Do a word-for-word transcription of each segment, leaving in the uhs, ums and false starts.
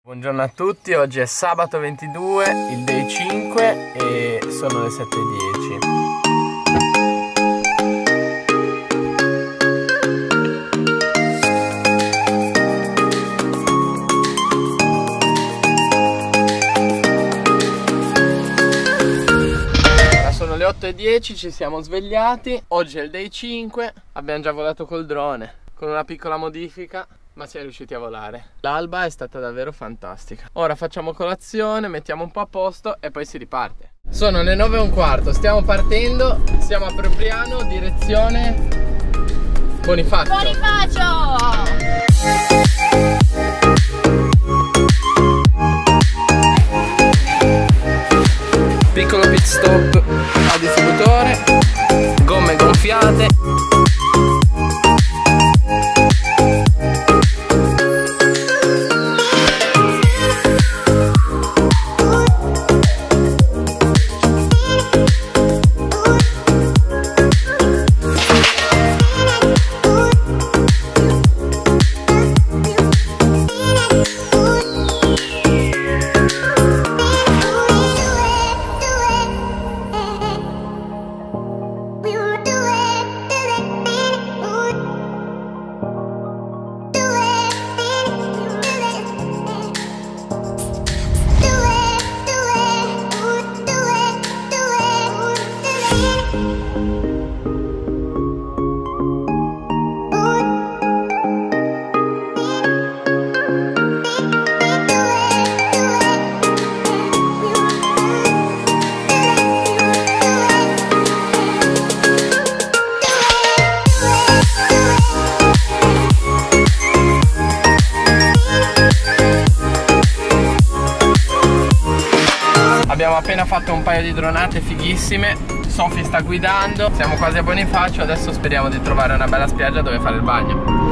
Buongiorno a tutti, oggi è sabato ventidue, il day cinque e sono le sette e dieci. Ora sono le otto e dieci, ci siamo svegliati, oggi è il day cinque, abbiamo già volato col drone, con una piccola modifica. Ma siamo riusciti a volare. L'alba è stata davvero fantastica. Ora facciamo colazione, mettiamo un po' a posto e poi si riparte. Sono le nove e un quarto, stiamo partendo. Siamo a Propriano, direzione Bonifacio. Bonifacio! Piccolo pit stop al distributore, gomme gonfiate. Abbiamo appena fatto un paio di dronate fighissime. Sofì sta guidando, siamo quasi a Bonifacio. Adesso speriamo di trovare una bella spiaggia dove fare il bagno.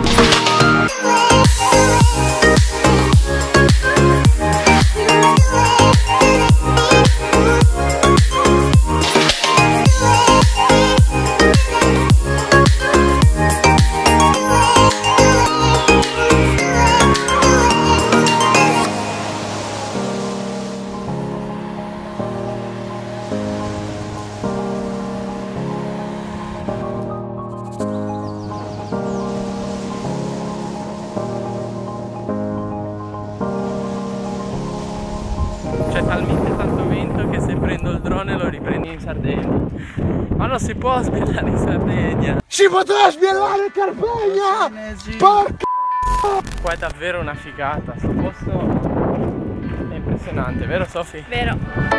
C'è talmente tanto vento che se prendo il drone lo riprendi in Sardegna. Ma non si può sbiellare in Sardegna. Si potrà sbiellare in Carpegna! Porca! Qua è davvero una figata. Sto posto è impressionante, vero Sofì? Vero.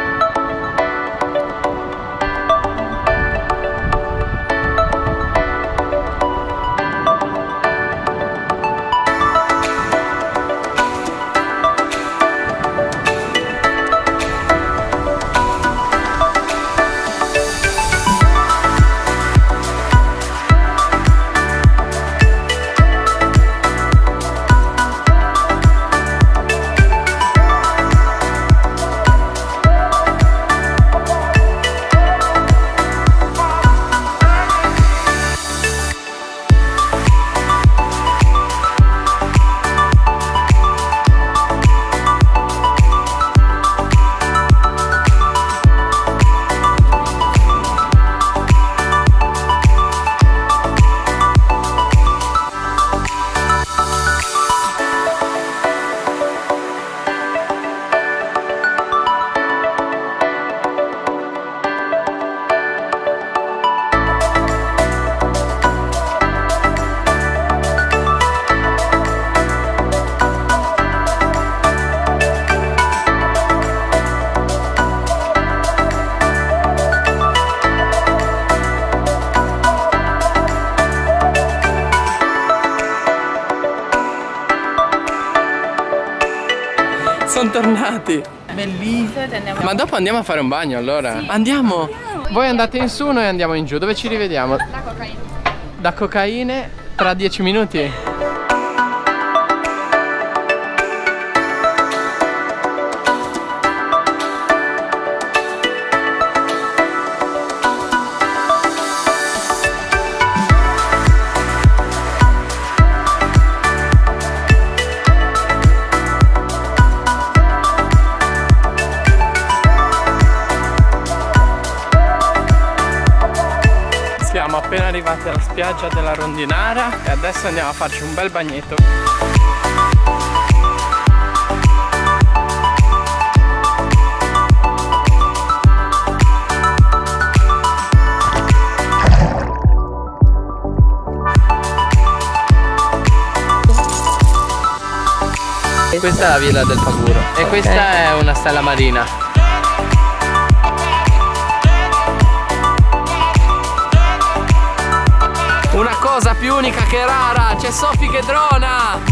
Sono tornati. Bellissimo. Ma dopo andiamo a fare un bagno allora? Sì. Andiamo. Andiamo. Voi andate in su, noi andiamo in giù. Dove ci rivediamo? Da cocaine. Da cocaine tra dieci minuti. appena arrivati alla spiaggia della Rondinara e adesso andiamo a farci un bel bagnetto. Questa è la villa del Paguro e okay. Questa è una stella marina. Una cosa più unica che rara, c'è Sofì che drona!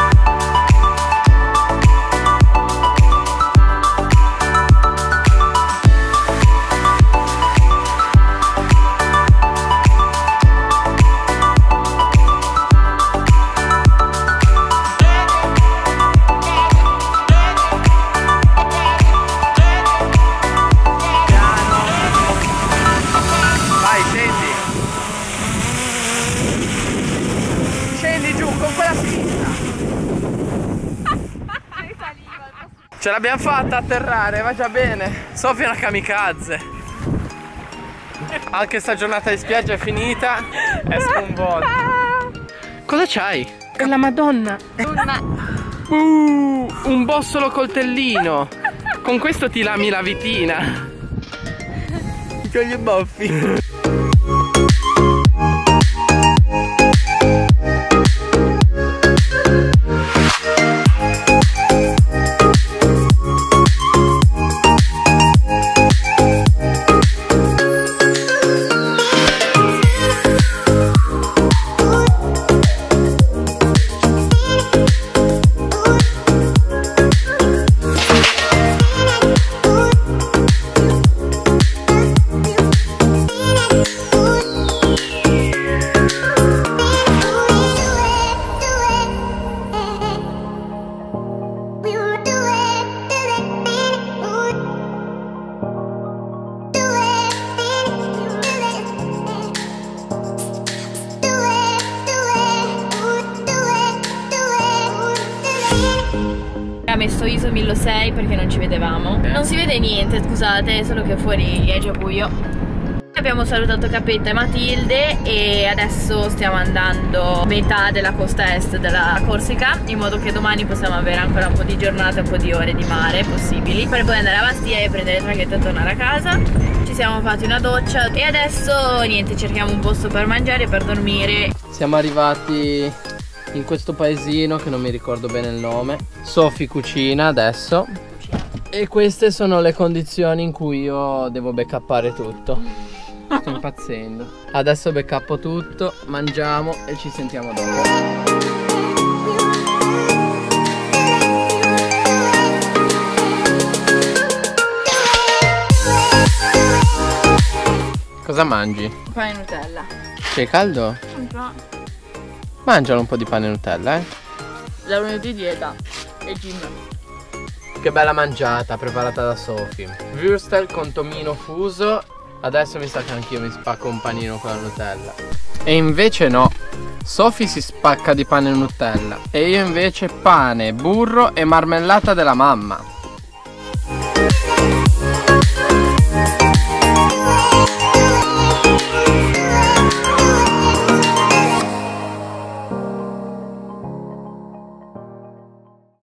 Ce l'abbiamo fatta a atterrare, va già bene. Sofì è una kamikaze. Anche sta giornata di spiaggia è finita. È sconvolta. Cosa c'hai? È la Madonna. Uh, un bossolo coltellino. Con questo ti lami la vitina. Ti togli i baffi. Ha messo I S O mille sei perché non ci vedevamo. Non si vede niente, scusate, solo che fuori è già buio. Abbiamo salutato Cappetta e Matilde e adesso stiamo andando a metà della costa est della Corsica, in modo che domani possiamo avere ancora un po' di giornate, un po' di ore di mare possibili, per poi andare a Bastia e prendere il traghetto e tornare a casa. Ci siamo fatti una doccia e adesso niente, cerchiamo un posto per mangiare e per dormire. Siamo arrivati in questo paesino che non mi ricordo bene il nome. Sofì cucina adesso e queste sono le condizioni in cui io devo backuppare tutto. Sto impazzendo. Adesso backuppo tutto, mangiamo e ci sentiamo dopo. Cosa mangi? Pane e Nutella. Sei caldo? No. Mangialo un po' di pane e Nutella, eh. La lunedì dieta e gin. Che bella mangiata preparata da Sofì. Würstel con tomino fuso. Adesso mi sa che anch'io mi spacco un panino con la Nutella. E invece no, Sofì si spacca di pane e Nutella e io invece pane, burro e marmellata della mamma.